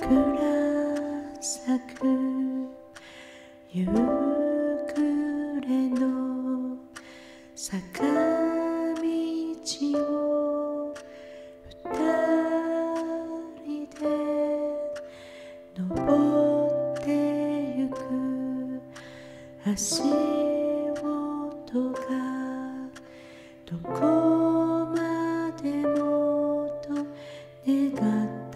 桜咲く夕暮れの坂道を二人で登ってゆく足音がどこまでもと願った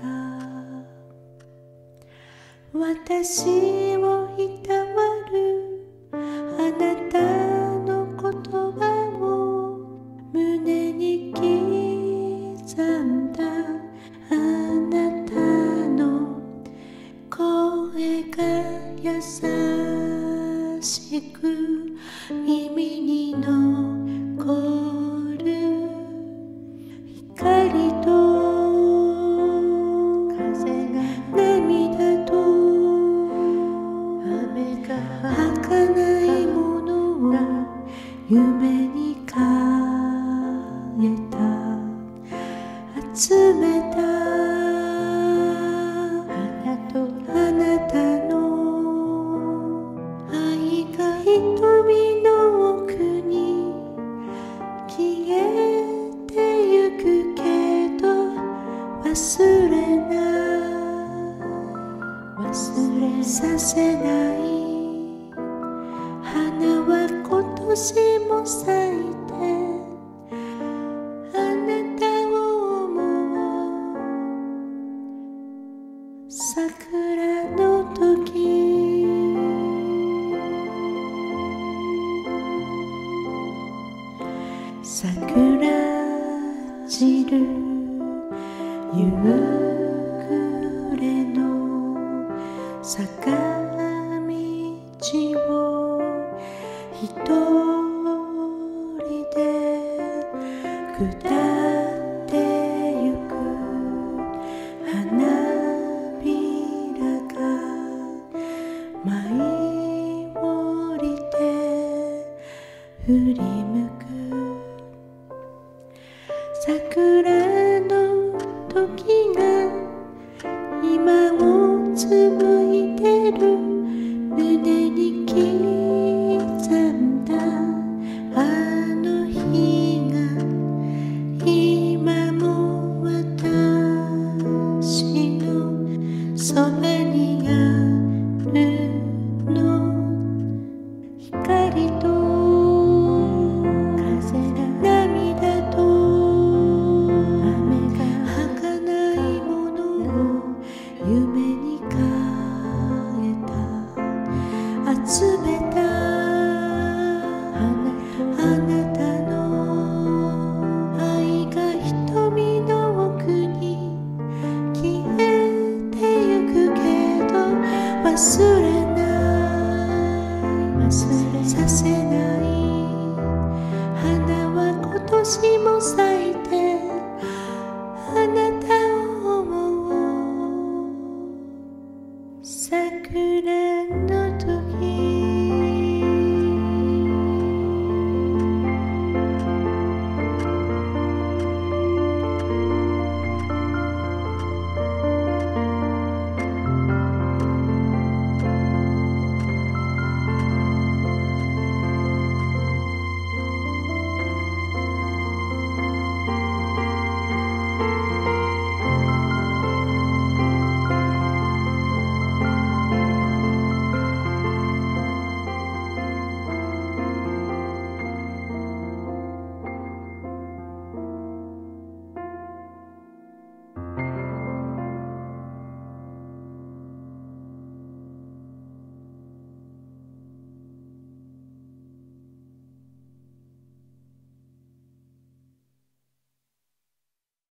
私をいたわるあなたの言葉を胸に刻んだあなたの声が優しく耳に残る光と風が涙と雨が儚いものを夢に変えた集めたあなたの愛が瞳の奥に消えてゆくけど忘れさせない花は今年も咲いてあなたを思う桜の時桜散る夕暮れの坂道を一人で下ってゆく花びらが舞い降りて振り向く桜の時が今を